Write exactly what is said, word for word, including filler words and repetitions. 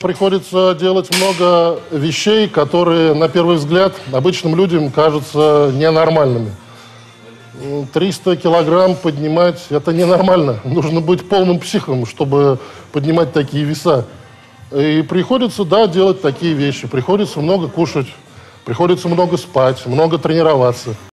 приходится делать много вещей, которые, на первый взгляд, обычным людям кажутся ненормальными. триста килограмм поднимать – это ненормально. Нужно быть полным психом, чтобы поднимать такие веса. И приходится, да, делать такие вещи. Приходится много кушать, приходится много спать, много тренироваться.